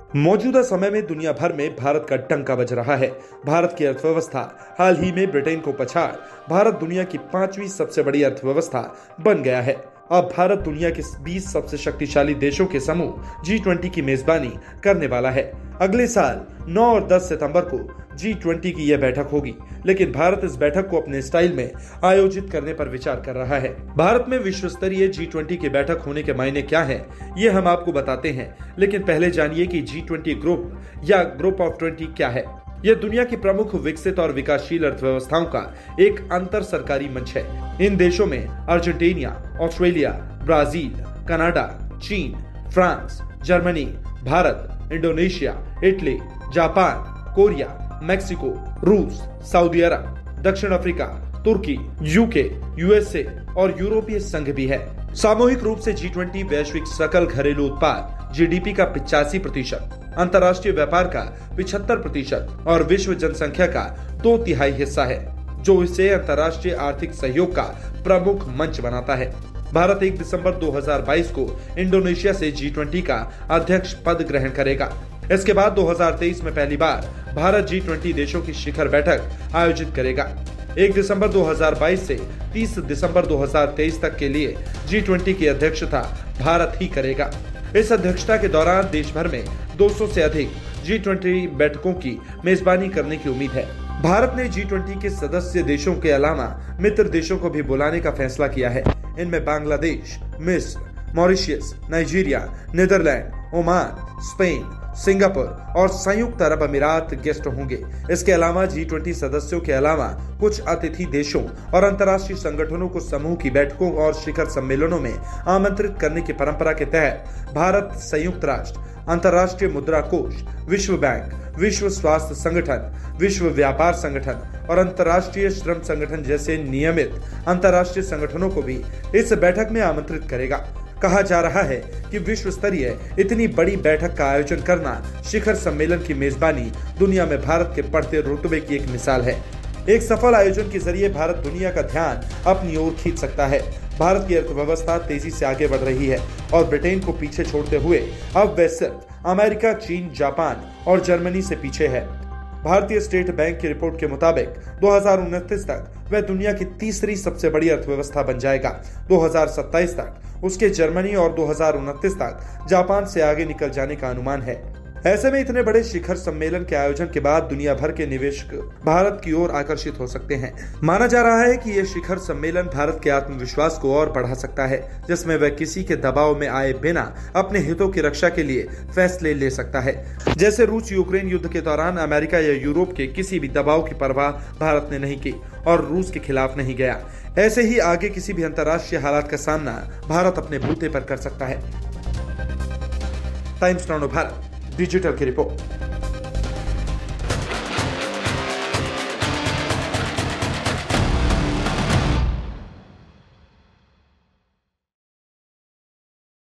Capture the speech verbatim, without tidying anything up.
मौजूदा समय में दुनिया भर में भारत का डंका बज रहा है। भारत की अर्थव्यवस्था हाल ही में ब्रिटेन को पछाड़ भारत दुनिया की पांचवी सबसे बड़ी अर्थव्यवस्था बन गया है। अब भारत दुनिया के बीस सबसे शक्तिशाली देशों के समूह जी ट्वेंटी की मेजबानी करने वाला है। अगले साल नौ और दस सितंबर को जी ट्वेंटी की यह बैठक होगी, लेकिन भारत इस बैठक को अपने स्टाइल में आयोजित करने पर विचार कर रहा है। भारत में विश्व स्तरीय जी ट्वेंटी की बैठक होने के मायने क्या हैं, ये हम आपको बताते हैं, लेकिन पहले जानिए कि जी ट्वेंटी ग्रुप या ग्रुप ऑफ ट्वेंटी क्या है। यह दुनिया की प्रमुख विकसित और विकासशील अर्थव्यवस्थाओं का एक अंतर सरकारी मंच है। इन देशों में अर्जेंटीना, ऑस्ट्रेलिया, ब्राजील, कनाडा, चीन, France, Germany, Bharat, Indonesia, Italy, Japan, Korea, Mexico, रूस, सऊदी अरब, दक्षिण अफ्रीका, तुर्की, यूके, यूएसए और यूरोपीय संघ भी है। सामूहिक रूप से जी ट्वेंटी वैश्विक सकल घरेलू उत्पाद जीडीपी का पिचासी प्रतिशत, अंतर्राष्ट्रीय व्यापार का पिछहत्तर प्रतिशत और विश्व जनसंख्या का दो तिहाई हिस्सा है, जो इसे अंतर्राष्ट्रीय आर्थिक सहयोग का प्रमुख मंच बनाता है। भारत एक दिसंबर दो हज़ार बाईस को इंडोनेशिया से जी ट्वेंटी का अध्यक्ष पद ग्रहण करेगा। इसके बाद दो हज़ार तेईस में पहली बार भारत जी ट्वेंटी देशों की शिखर बैठक आयोजित करेगा। एक दिसंबर दो हज़ार बाईस से तीस दिसंबर दो हज़ार तेईस तक के लिए जी ट्वेंटी की अध्यक्षता भारत ही करेगा। इस अध्यक्षता के दौरान देश भर में दो सौ से अधिक जी ट्वेंटी बैठकों की मेजबानी करने की उम्मीद है। भारत ने जी ट्वेंटी के सदस्य देशों के अलावा मित्र देशों को भी बुलाने का फैसला किया है। इनमें बांग्लादेश, मिस्र, Mauritius, Nigeria, Netherlands, Oman, Spain, Singapore और संयुक्त अरब अमीरात गेस्ट होंगे। इसके अलावा जी ट्वेंटी सदस्यों के अलावा कुछ अतिथि देशों और अंतर्राष्ट्रीय संगठनों को समूह की बैठकों और शिखर सम्मेलनों में आमंत्रित करने की परंपरा के तहत भारत संयुक्त राष्ट्र, अंतर्राष्ट्रीय मुद्रा कोष, विश्व बैंक, विश्व स्वास्थ्य संगठन, विश्व व्यापार संगठन और अंतर्राष्ट्रीय श्रम संगठन जैसे नियमित अंतर्राष्ट्रीय संगठनों को भी इस बैठक में आमंत्रित करेगा। कहा जा रहा है कि विश्व स्तरीय इतनी बड़ी बैठक का आयोजन करना, शिखर सम्मेलन की मेजबानी दुनिया में भारत के बढ़ते रुतबे की एक मिसाल है। एक सफल आयोजन के जरिए भारत दुनिया का ध्यान अपनी ओर खींच सकता है। भारत की अर्थव्यवस्था तेजी से आगे बढ़ रही है और ब्रिटेन को पीछे छोड़ते हुए अब वह सिर्फ अमेरिका, चीन, जापान और जर्मनी से पीछे है। भारतीय स्टेट बैंक की रिपोर्ट के मुताबिक दो हज़ार उनतीस तक वह दुनिया की तीसरी सबसे बड़ी अर्थव्यवस्था बन जाएगा। दो हज़ार सत्ताईस तक उसके जर्मनी और दो हज़ार उनतीस तक जापान से आगे निकल जाने का अनुमान है। ऐसे में इतने बड़े शिखर सम्मेलन के आयोजन के बाद दुनिया भर के निवेशक भारत की ओर आकर्षित हो सकते हैं। माना जा रहा है कि यह शिखर सम्मेलन भारत के आत्मविश्वास को और बढ़ा सकता है, जिसमें वह किसी के दबाव में आए बिना अपने हितों की रक्षा के लिए फैसले ले सकता है। जैसे रूस यूक्रेन युद्ध के दौरान अमेरिका या यूरोप के किसी भी दबाव की परवाह भारत ने नहीं की और रूस के खिलाफ नहीं गया। ऐसे ही आगे किसी भी अंतर्राष्ट्रीय हालात का सामना भारत अपने बूते पर कर सकता है। टाइम्स नाउ भारत डिजिटल की रिपोर्ट।